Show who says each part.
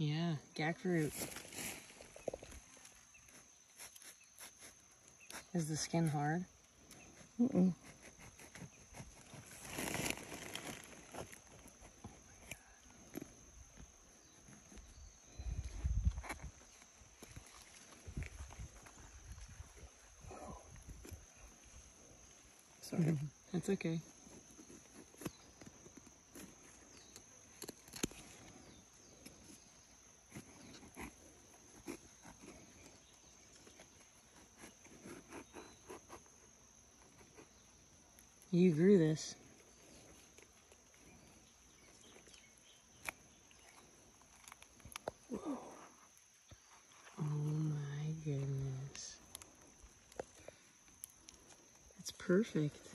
Speaker 1: Yeah, jackfruit. Is the skin hard?
Speaker 2: Mm-mm. Sorry.
Speaker 1: That's okay. You grew this. Whoa. Oh my goodness. It's perfect.